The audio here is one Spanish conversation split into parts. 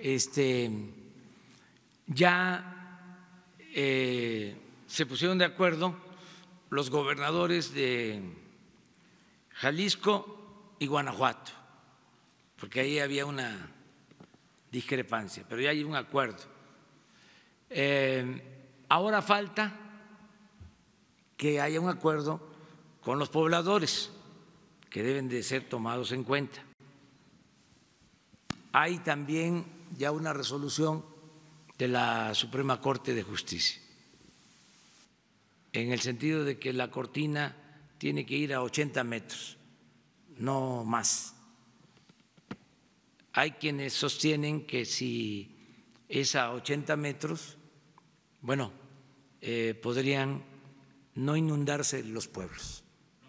ya se pusieron de acuerdo los gobernadores de Jalisco y Guanajuato, porque ahí había una discrepancia, pero ya hay un acuerdo. Ahora falta que haya un acuerdo con los pobladores, que deben de ser tomados en cuenta. Hay también ya una resolución de la Suprema Corte de Justicia, en el sentido de que la cortina tiene que ir a 80 metros, no más. Hay quienes sostienen que si es a 80 metros, bueno, podrían no inundarse los pueblos.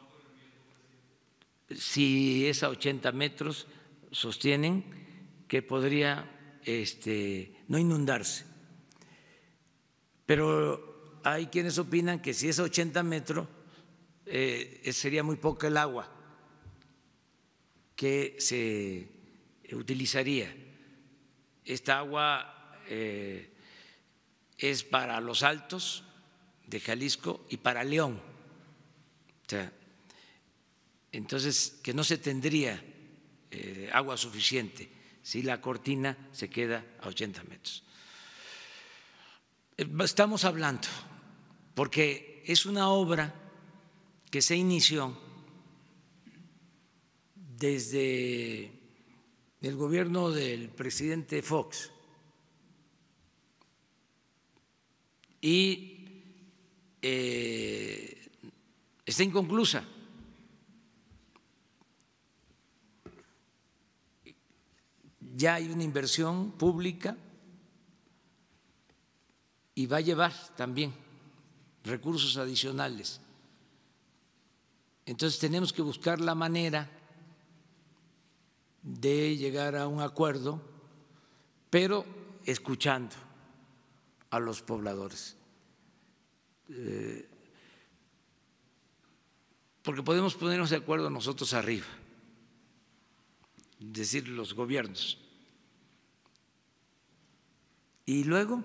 Si es a 80 metros, sostienen que podría no inundarse. Pero hay quienes opinan que si es a 80 metros, sería muy poca el agua que se utilizaría. Esta agua es para los Altos de Jalisco y para León. O sea, entonces, que no se tendría agua suficiente si la cortina se queda a 80 metros. Estamos hablando, porque es una obra que se inició desde el gobierno del presidente Fox y está inconclusa. Ya hay una inversión pública y va a llevar también recursos adicionales. Entonces tenemos que buscar la manera de llegar a un acuerdo, pero escuchando a los pobladores. Porque podemos ponernos de acuerdo nosotros arriba, es decir, los gobiernos. Y luego,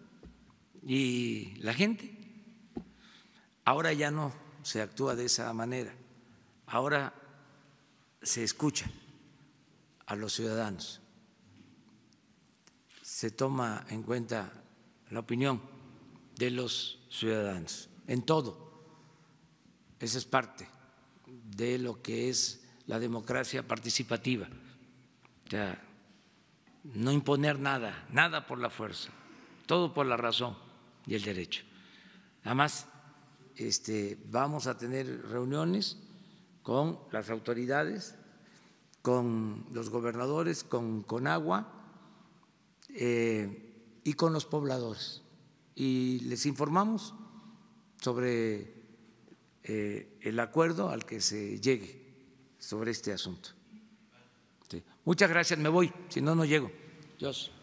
¿y la gente? Ahora ya no se actúa de esa manera, ahora se escucha a los ciudadanos, se toma en cuenta la opinión de los ciudadanos en todo. Esa es parte de lo que es la democracia participativa. O sea, no imponer nada, nada por la fuerza, todo por la razón y el derecho. Además, vamos a tener reuniones con las autoridades, con los gobernadores, con Conagua y con los pobladores. Y les informamos sobre el acuerdo al que se llegue sobre este asunto. Sí. Muchas gracias, me voy, si no, no llego. Dios.